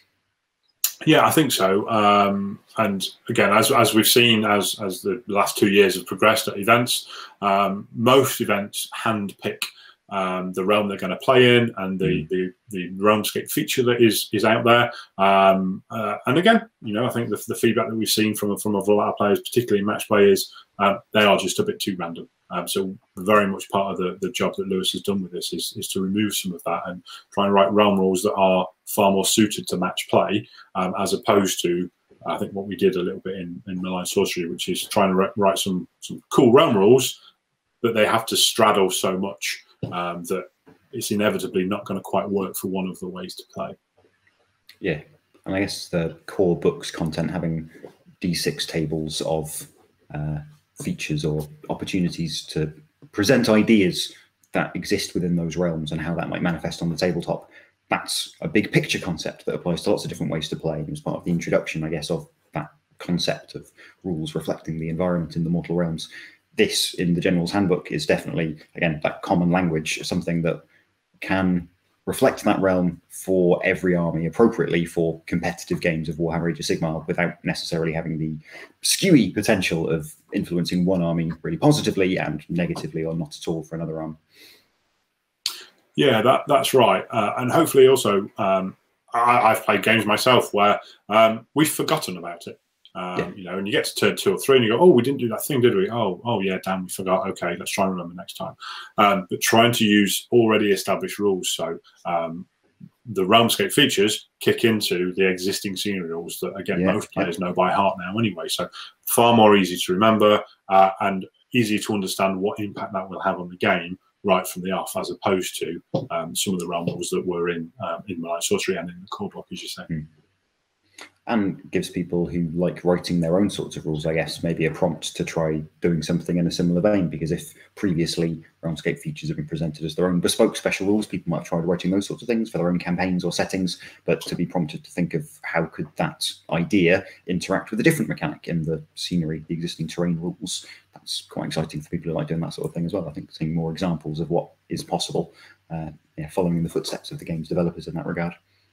Yeah, I think so. Um, and again, as as we've seen, as as the last two years have progressed at events, um, most events handpick um, the realm they're going to play in and the mm. the the realmscape feature that is is out there. Um, uh, and again, you know, I think the, the feedback that we've seen from from a lot of our players, particularly match players, uh, they are just a bit too random. Um, so very much part of the, the job that Lewis has done with this is, is to remove some of that and try and write realm rules that are far more suited to match play, um, as opposed to, I think, what we did a little bit in, in Malign Sorcery, which is trying to write some, some cool realm rules, but they have to straddle so much um, that it's inevitably not going to quite work for one of the ways to play. Yeah, and I guess the core book's content having D six tables of uh, features or opportunities to present ideas that exist within those realms and how that might manifest on the tabletop. That's a big picture concept that applies to lots of different ways to play. It was part of the introduction, I guess, of that concept of rules reflecting the environment in the mortal realms. This, in the General's Handbook, is definitely, again, that common language, something that can reflect that realm for every army appropriately for competitive games of Warhammer Age of Sigmar without necessarily having the skewy potential of influencing one army really positively and negatively or not at all for another army. Yeah, that, that's right. Uh, and hopefully also, um, I, I've played games myself where um, we've forgotten about it. Um, yeah. You know, and you get to turn two or three and you go, oh, we didn't do that thing, did we? Oh, oh yeah, damn, we forgot. Okay, let's try and remember next time. Um, but trying to use already established rules. So um, the Realmscape features kick into the existing scenery rules that, again, yeah. most players yeah. know by heart now anyway. So far more easy to remember uh, and easier to understand what impact that will have on the game right from the off, as opposed to um, some of the realm rules that were in um, in Malign Sorcery and in the core book, as you say. Mm. And gives people who like writing their own sorts of rules, I guess, maybe a prompt to try doing something in a similar vein. Because if previously Realmscape features have been presented as their own bespoke special rules, people might have tried writing those sorts of things for their own campaigns or settings. But to be prompted to think of how could that idea interact with a different mechanic in the scenery, the existing terrain rules, that's quite exciting for people who like doing that sort of thing as well. I think seeing more examples of what is possible, uh, yeah, following in the footsteps of the game's developers in that regard.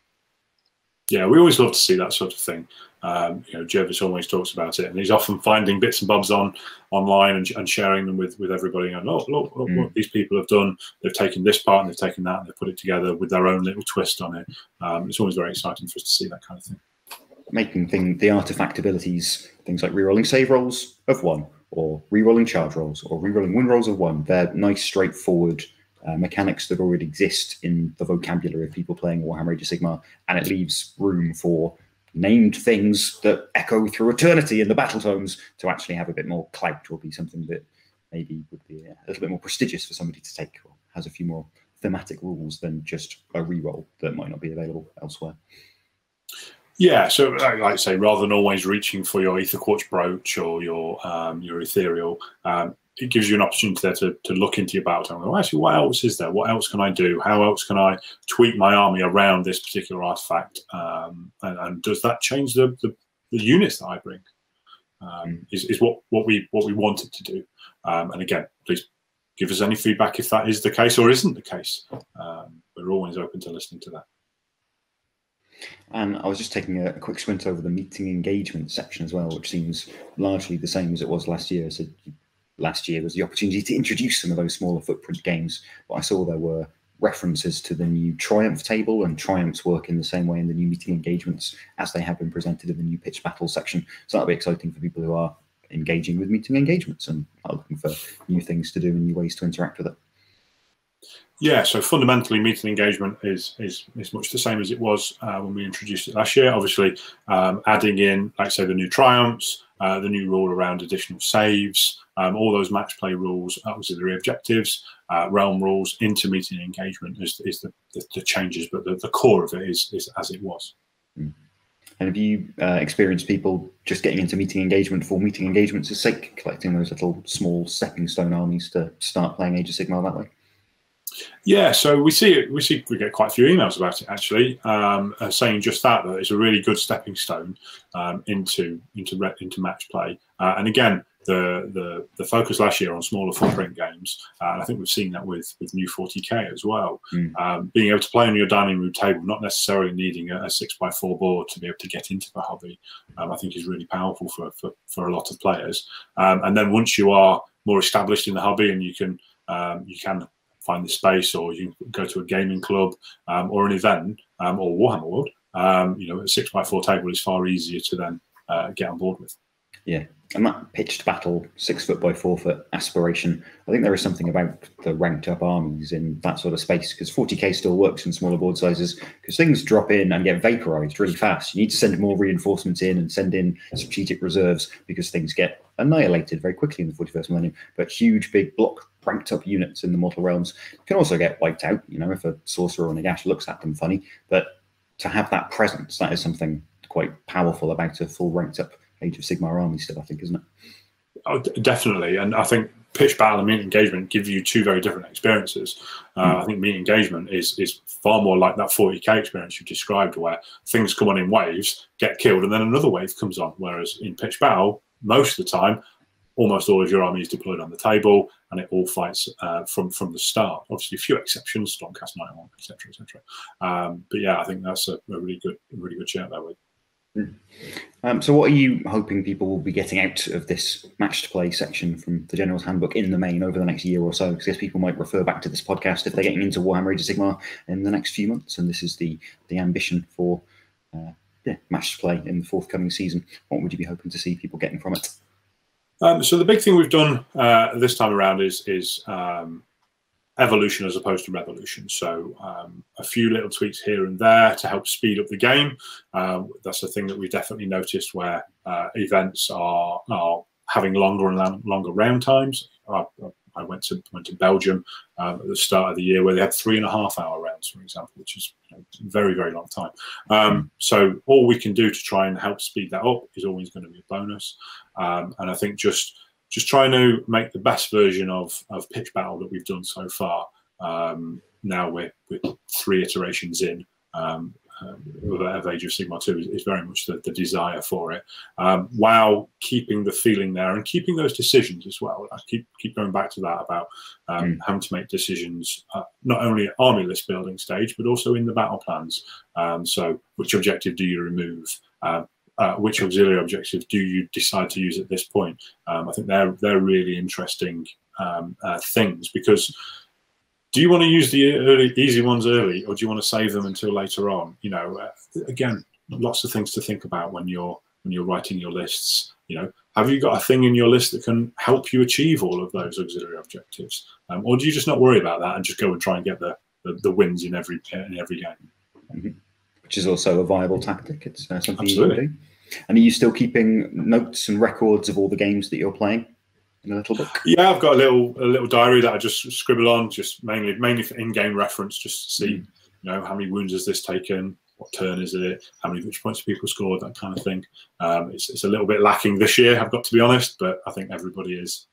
Yeah, we always love to see that sort of thing. Um, you know, Jervis always talks about it, and he's often finding bits and bobs on online and, and sharing them with with everybody. And look, look, look mm. what these people have done. They've taken this part and they've taken that and they've put it together with their own little twist on it. Um, it's always very exciting for us to see that kind of thing. Making thing the artifact abilities, things like rerolling save rolls of one, or rerolling charge rolls, or rerolling win rolls of one. They're nice, straightforward Uh, mechanics that already exist in the vocabulary of people playing Warhammer Age of Sigmar, and it leaves room for named things that echo through eternity in the battle tomes to actually have a bit more clout, or be something that maybe would be a little bit more prestigious for somebody to take, or has a few more thematic rules than just a reroll that might not be available elsewhere. Yeah, so like I say, rather than always reaching for your Ether Quartz brooch or your um, your ethereal, um, it gives you an opportunity there to, to look into your battle and go, well, actually, what else is there? What else can I do? How else can I tweak my army around this particular artifact? Um, and, and does that change the, the, the units that I bring? Um, is is what, what we what we want it to do. Um, and again, please give us any feedback if that is the case or isn't the case. Um, we're always open to listening to that. And I was just taking a quick squint over the meeting engagement section as well, which seems largely the same as it was last year. So last year was the opportunity to introduce some of those smaller footprint games, but I saw there were references to the new Triumph table, and Triumphs work in the same way in the new meeting engagements as they have been presented in the new pitch battle section. So that'll be exciting for people who are engaging with meeting engagements and are looking for new things to do and new ways to interact with it. Yeah, so fundamentally, meeting engagement is is is much the same as it was uh, when we introduced it last year. Obviously, um, adding in, like say, the new triumphs, uh, the new rule around additional saves, um, all those match play rules, auxiliary objectives, uh, realm rules into meeting engagement is is the, the, the changes, but the, the core of it is is as it was. Mm. And have you uh, experienced people just getting into meeting engagement for meeting engagement's sake, collecting those little small stepping stone armies to start playing Age of Sigmar that way? Yeah, so we see it. We see we get quite a few emails about it actually, um, uh, saying just that that it's a really good stepping stone um, into into into match play. Uh, and again, the the the focus last year on smaller footprint games, uh, and I think we've seen that with with new forty K as well. Mm. Um, being able to play on your dining room table, not necessarily needing a, a six by four board to be able to get into the hobby, um, I think is really powerful for for, for a lot of players. Um, and then once you are more established in the hobby and you can um, you can find the space, or you can go to a gaming club um, or an event um, or Warhammer World, um, you know, a six by four table is far easier to then uh, get on board with. Yeah, and that pitched battle, six foot by four foot aspiration, I think there is something about the ranked up armies in that sort of space, because forty K still works in smaller board sizes, because things drop in and get vaporized really fast. You need to send more reinforcements in and send in strategic reserves, because things get annihilated very quickly in the forty-first millennium. But huge, big block ranked up units in the mortal realms can also get wiped out, you know, if a sorcerer or Nagash looks at them funny. But to have that presence, that is something quite powerful about a full ranked up Age of Sigmar army still, I think, isn't it? Oh, definitely. And I think pitch battle and meet engagement give you two very different experiences. Uh, mm. I think meet engagement is is far more like that forty K experience you described, where things come on in waves, get killed, and then another wave comes on. Whereas in pitch battle, most of the time, almost all of your army is deployed on the table, and it all fights uh, from from the start. Obviously, a few exceptions, Stormcast ninety-one, et cetera, et cetera. Um, but yeah, I think that's a, a really good, a really good shout there, with. Mm. Um, so what are you hoping people will be getting out of this matched play section from the General's Handbook in the main over the next year or so? Because I guess people might refer back to this podcast if they're getting into Warhammer Age of Sigmar in the next few months, and this is the the ambition for uh, yeah, matched play in the forthcoming season. What would you be hoping to see people getting from it? Um, so the big thing we've done uh, this time around is is um, evolution as opposed to revolution. So um, a few little tweaks here and there to help speed up the game. Um, that's the thing that we definitely noticed, where uh, events are, are having longer and longer round times. Our, our I went to went to Belgium um, at the start of the year, where they had three and a half hour rounds, for example, which is, you know, very, very long time. Um, so all we can do to try and help speed that up is always going to be a bonus. Um, and I think just just trying to make the best version of of Pitch Battle that we've done so far. Um, now we're, we're three iterations in. Um, of Age of Sigmar two is, is very much the, the desire for it, um, while keeping the feeling there and keeping those decisions as well. I keep keep going back to that about um, mm. having to make decisions uh, not only at army list building stage, but also in the battle plans. Um, so, which objective do you remove? Uh, uh, which auxiliary objective do you decide to use at this point? Um, I think they're they're really interesting um, uh, things, because do you want to use the early, easy ones early, or do you want to save them until later on? You know, uh, again, lots of things to think about when you're when you're writing your lists. You know, have you got a thing in your list that can help you achieve all of those auxiliary objectives, um, or do you just not worry about that and just go and try and get the the, the wins in every in every game? Mm-hmm. Which is also a viable tactic. It's uh, something Absolutely. you can do. And are you still keeping notes and records of all the games that you're playing in a little book? Yeah, I've got a little a little diary that I just scribble on, just mainly mainly for in-game reference, just to see, mm. you know, how many wounds has this taken, what turn is it, how many which points have people scored, that kind of thing. Um, it's it's a little bit lacking this year, I've got to be honest, but I think everybody is.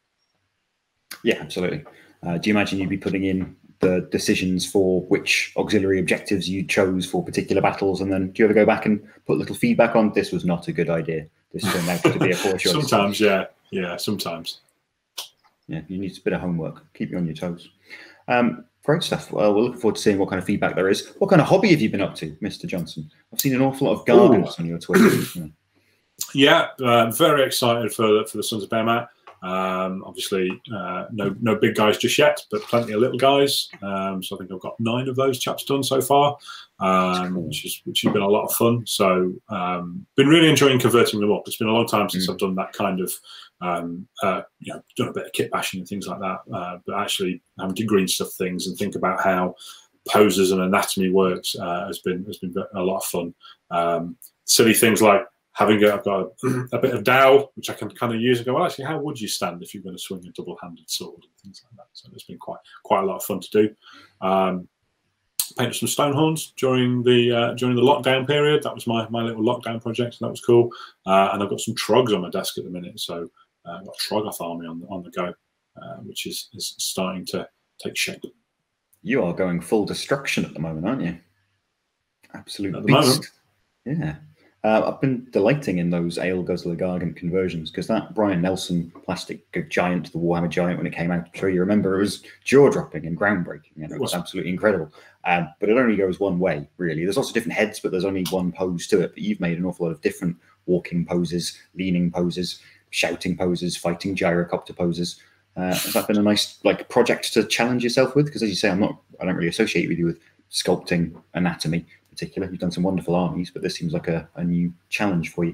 Yeah, absolutely. Uh, do you imagine you'd be putting in the decisions for which auxiliary objectives you chose for particular battles, and then do you ever go back and put little feedback on, this was not a good idea, this turned out to be a poor choice? Sometimes, yeah, yeah, sometimes. Yeah, you need a bit of homework. Keep you on your toes. Um, great stuff. Well, we're looking forward to seeing what kind of feedback there is. What kind of hobby have you been up to, Mister Johnson? I've seen an awful lot of gargants Ooh. on your Twitter. Yeah, uh, very excited for for the Sons of Behemat. Um, obviously, uh, no no big guys just yet, but plenty of little guys. Um, so I think I've got nine of those chaps done so far, um, cool. which is which has been a lot of fun. So um, been really enjoying converting them up. It's been a long time since mm. I've done that kind of, um, uh, you know, done a bit of kit bashing and things like that. Uh, but actually having to green stuff things and think about how poses and anatomy works uh, has been has been a lot of fun. Um, silly things like having a, I've got a, a bit of dowel, which I can kind of use and go, well, actually, how would you stand if you're going to swing a double-handed sword and things like that? So it's been quite quite a lot of fun to do. Um, painted some stone horns during the uh, during the lockdown period. That was my my little lockdown project, so that was cool. Uh, and I've got some trogs on my desk at the minute, so uh, I've got a Trogoth army on the, on the go, uh, which is is starting to take shape. You are going full destruction at the moment, aren't you? Absolute at the beast. moment. Yeah. Uh, I've been delighting in those Ale Guzzler Gargant conversions, because that Brian Nelson plastic giant, the Warhammer Giant, when it came out, I'm sure you remember, it was jaw-dropping and groundbreaking, and it was absolutely incredible. Um, but it only goes one way, really. There's lots of different heads, but there's only one pose to it. But you've made an awful lot of different walking poses, leaning poses, shouting poses, fighting gyrocopter poses. Uh, has that been a nice like project to challenge yourself with? Because as you say, I'm not, I don't really associate with you with sculpting anatomy. Particular. You've done some wonderful armies, but this seems like a, a new challenge for you.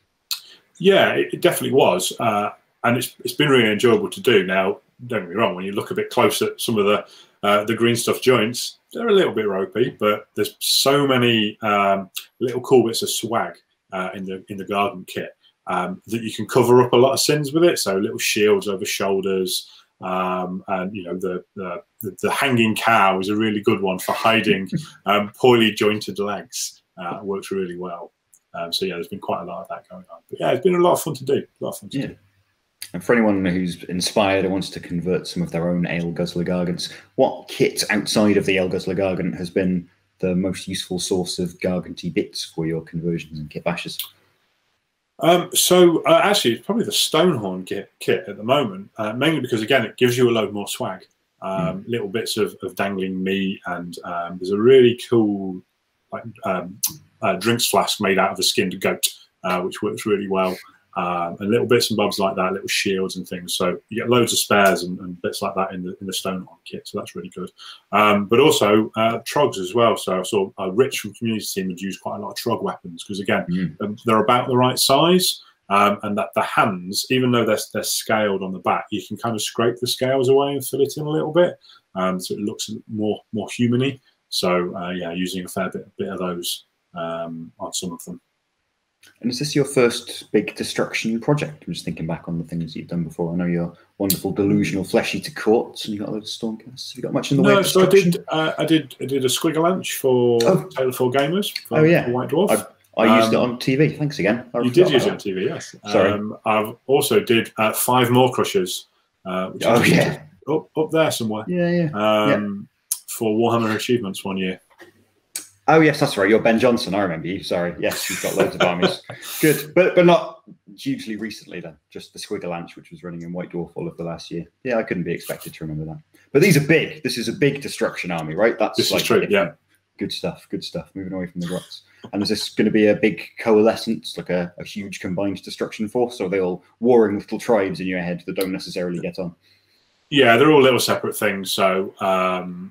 Yeah, it definitely was, uh, and it's it's been really enjoyable to do. Now, don't get me wrong, when you look a bit close at some of the uh, the green stuff joints, they're a little bit ropey, but there's so many um, little cool bits of swag uh, in the in the Gargant kit um, that you can cover up a lot of sins with it. So little shields over shoulders. Um, and you know the, the the hanging cow is a really good one for hiding um, poorly jointed legs. Uh, works really well. Um, so yeah, there's been quite a lot of that going on. But yeah, it's been a lot of fun to do. A lot of fun to yeah. do. And for anyone who's inspired and wants to convert some of their own Ale Guzzler Gargants, what kit outside of the Ale Guzzler Gargant has been the most useful source of Garganty bits for your conversions and kit bashes? Um, so uh, actually, it's probably the Stonehorn kit, kit at the moment, uh, mainly because, again, it gives you a load more swag. Um, mm. Little bits of, of dangling meat, and um, there's a really cool like um, uh, drinks flask made out of a skinned goat, uh, which works really well. Um, and little bits and bobs like that, little shields and things. So you get loads of spares and, and bits like that in the in the Stonehorn kit. So that's really good. Um, but also uh, trogs as well. So I saw uh, Rich from Community Team had used quite a lot of trog weapons because again, mm. um, they're about the right size, um, and that the hands, even though they're they're scaled on the back, you can kind of scrape the scales away and fill it in a little bit, um, so it looks more more humany. So uh, yeah, using a fair bit bit of those um, on some of them. And is this your first big destruction project? I'm just thinking back on the things you've done before. I know your wonderful delusional flesh eater courts, and you got a load of stormcasts. Have you got much in the no, way of so I destruction? did. Uh, I did. I did a Squiggle for oh. Taylor for Gamers. For, oh yeah, for White Dwarf. I, I used um, it on T V. Thanks again. I you did use that. it on T V, yes. Sorry. Um, I've also did uh, five more crushers. Uh, which oh yeah, up up there somewhere. Yeah, yeah. Um, yeah. For Warhammer achievements one year. Oh yes, that's right. You're Ben Johnson. I remember you. Sorry. Yes, you've got loads of armies. Good, but but not hugely recently. Then just the Squiggle, which was running in White Dwarf all of the last year. Yeah, I couldn't be expected to remember that. But these are big. This is a big destruction army, right? That's this like is true. Yeah. Good stuff. Good stuff. Moving away from the grots. And is this going to be a big coalescence, like a, a huge combined destruction force, or are they all warring little tribes in your head that don't necessarily get on? Yeah, they're all little separate things. So. Um,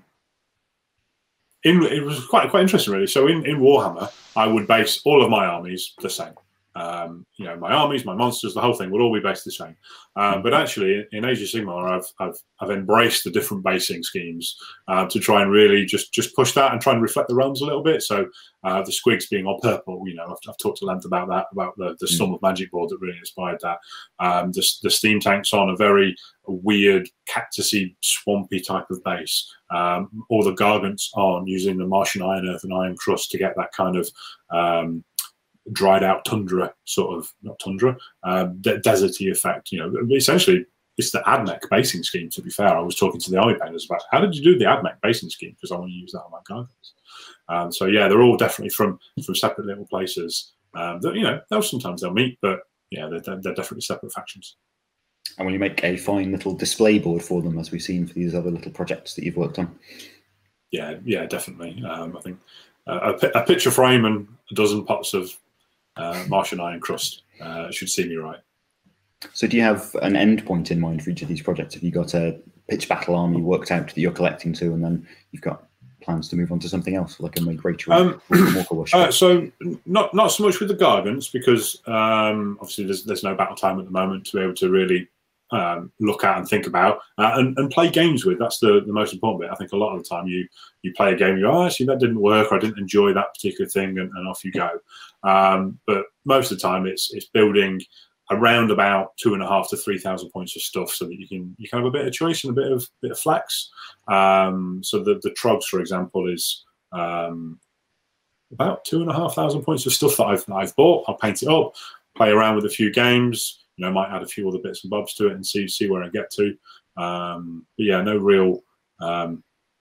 In, it was quite quite interesting, really. So in, in Warhammer, I would base all of my armies the same. Um, you know, my armies, my monsters, the whole thing would all be based the same. Uh, but actually, in Age of Sigmar, I've I've I've embraced the different basing schemes uh, to try and really just just push that and try and reflect the realms a little bit. So uh, the Squigs being all purple, you know, I've, I've talked to length about that, about the the Storm of Magic board that really inspired that. Um, the the steam tanks on a very weird cactusy, swampy type of base. Um, all the gargants on using the Martian iron earth and iron crust to get that kind of um, dried out tundra sort of, not tundra, um, de deserty effect. You know, essentially it's the AdMech basing scheme, to be fair. I was talking to the army painters about how did you do the AdMech basing scheme, because I want to use that on my gargants. Um, so yeah, they're all definitely from from separate little places. Um, that, you know, they'll sometimes they'll meet, but yeah, they're, they're definitely separate factions. And will you make a fine little display board for them, as we've seen for these other little projects that you've worked on? Yeah, yeah, definitely. Um, I think uh, a, a picture frame and a dozen pots of uh, Martian iron crust uh, should see me right. So do you have an end point in mind for each of these projects? Have you got a pitch battle army worked out that you're collecting to, and then you've got plans to move on to something else, like a migratory? Um, uh, so not not so much with the Gargants, because um, obviously there's, there's no battle time at the moment to be able to really Um, look at and think about uh, and, and play games with. That's the, the most important bit. I think a lot of the time you you play a game, you go, oh, actually that didn't work, or I didn't enjoy that particular thing, and, and off you go. Um, but most of the time it's it's building around about two and a half to three thousand points of stuff, so that you can you can have a bit of choice and a bit of bit of flex. Um, so the the Trogs, for example, is um, about two and a half thousand points of stuff that I've that I've bought. I'll paint it up, play around with a few games. You know, might add a few other bits and bobs to it and see see where I get to. Um, but yeah, no real um,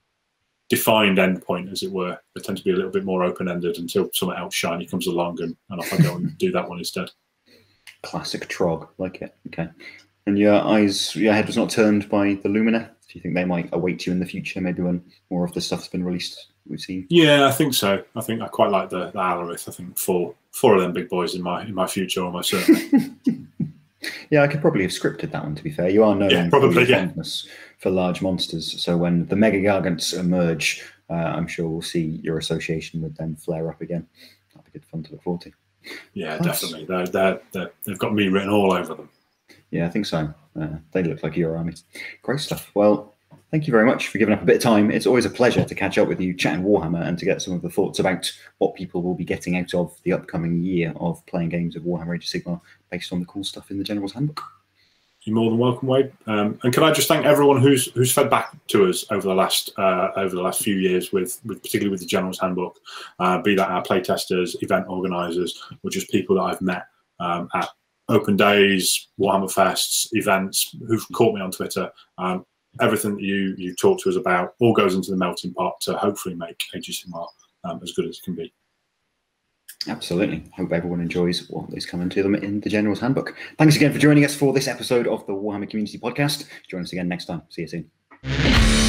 defined endpoint, as it were. They tend to be a little bit more open-ended until something else shiny comes along, and, and off I go and do that one instead. Classic Trog, like it. Okay. And your eyes, your head was not turned by the Lumina? Do you think they might await you in the future, maybe when more of the stuff's been released? We've seen. Yeah, I think so. I think I quite like the, the Alarith. I think four four of them big boys in my in my future, almost certainly. Yeah, I could probably have scripted that one, to be fair. You are known yeah, probably, for your yeah. fondness for large monsters, so when the Mega Gargants emerge, uh, I'm sure we'll see your association with them flare up again. That'll be good fun to look forward to. Yeah, Plus, definitely. They're, they're, they're, they've got me written all over them. Yeah, I think so. Uh, they look like your army. Great stuff. Well, thank you very much for giving up a bit of time. It's always a pleasure to catch up with you, chatting Warhammer, and to get some of the thoughts about what people will be getting out of the upcoming year of playing games of Warhammer Age of Sigmar based on the cool stuff in the General's Handbook. You're more than welcome, Wade. Um, and can I just thank everyone who's who's fed back to us over the last uh, over the last few years, with, with particularly with the General's Handbook, uh, be that our playtesters, event organisers, or just people that I've met um, at open days, Warhammer fests, events, who've caught me on Twitter. Um, everything that you you talk to us about all goes into the melting pot to hopefully make Age of Sigmar um, as good as it can be. Absolutely. Hope everyone enjoys what is coming to them in the General's Handbook. Thanks again for joining us for this episode of the Warhammer Community Podcast. Join us again next time. See you soon.